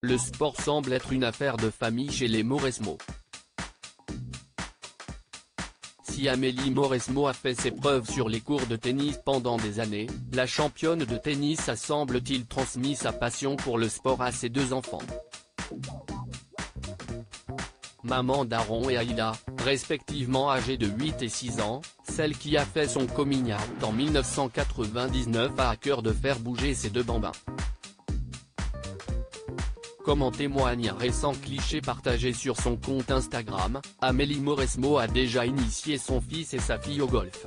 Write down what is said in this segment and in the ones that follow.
le sport semble être une affaire de famille chez les Mauresmo. Si Amélie Mauresmo a fait ses preuves sur les cours de tennis pendant des années, la championne de tennis a semble-t-il transmis sa passion pour le sport à ses deux enfants. Maman d'Aaron et Aïla, respectivement âgées de 8 et 6 ans, celle qui a fait son coming out en 1999 a à cœur de faire bouger ses deux bambins. Comme en témoigne un récent cliché partagé sur son compte Instagram, Amélie Mauresmo a déjà initié son fils et sa fille au golf.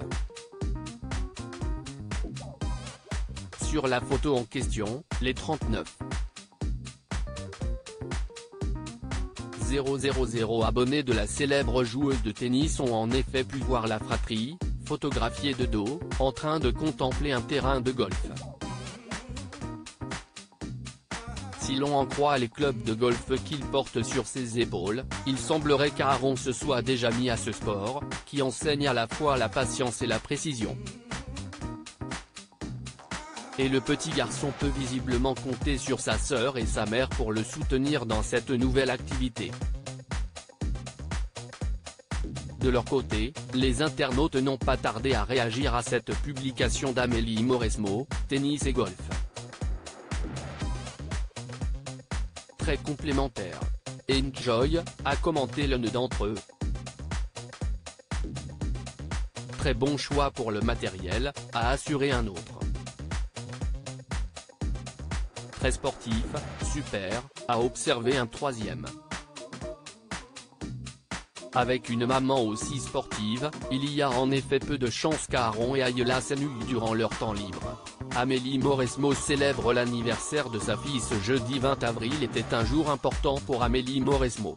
Sur la photo en question, les 39,000 abonnés de la célèbre joueuse de tennis ont en effet pu voir la fratrie, photographiée de dos, en train de contempler un terrain de golf. Si l'on en croit les clubs de golf qu'il porte sur ses épaules, il semblerait qu'Aaron se soit déjà mis à ce sport, qui enseigne à la fois la patience et la précision. Et le petit garçon peut visiblement compter sur sa sœur et sa mère pour le soutenir dans cette nouvelle activité. De leur côté, les internautes n'ont pas tardé à réagir à cette publication d'Amélie Mauresmo, tennis et golf. Très complémentaire. Enjoy, a commenté l'un d'entre eux. Très bon choix pour le matériel, a assuré un autre. Très sportif, super, a observé un troisième. Avec une maman aussi sportive, il y a en effet peu de chances qu'Aaron et Aïla s'ennuient durant leur temps libre. Amélie Mauresmo célèbre l'anniversaire de sa fille ce jeudi 20 avril était un jour important pour Amélie Mauresmo.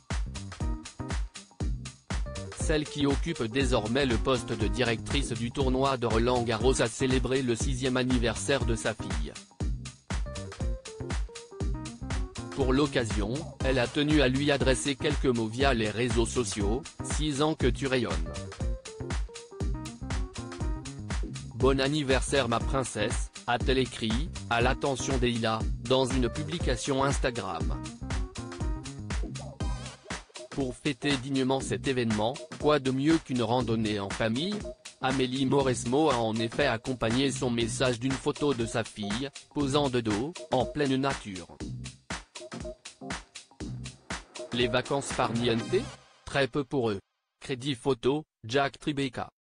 Celle qui occupe désormais le poste de directrice du tournoi de Roland-Garros a célébré le 6e anniversaire de sa fille. Pour l'occasion, elle a tenu à lui adresser quelques mots via les réseaux sociaux, 6 ans que tu rayonnes. Bon anniversaire ma princesse, a-t-elle écrit, à l'attention d'Aïla, dans une publication Instagram. Pour fêter dignement cet événement, quoi de mieux qu'une randonnée en famille ? Amélie Mauresmo a en effet accompagné son message d'une photo de sa fille, posant de dos, en pleine nature. Les vacances par niente ? Très peu pour eux. Crédit photo, Jack Tribeca.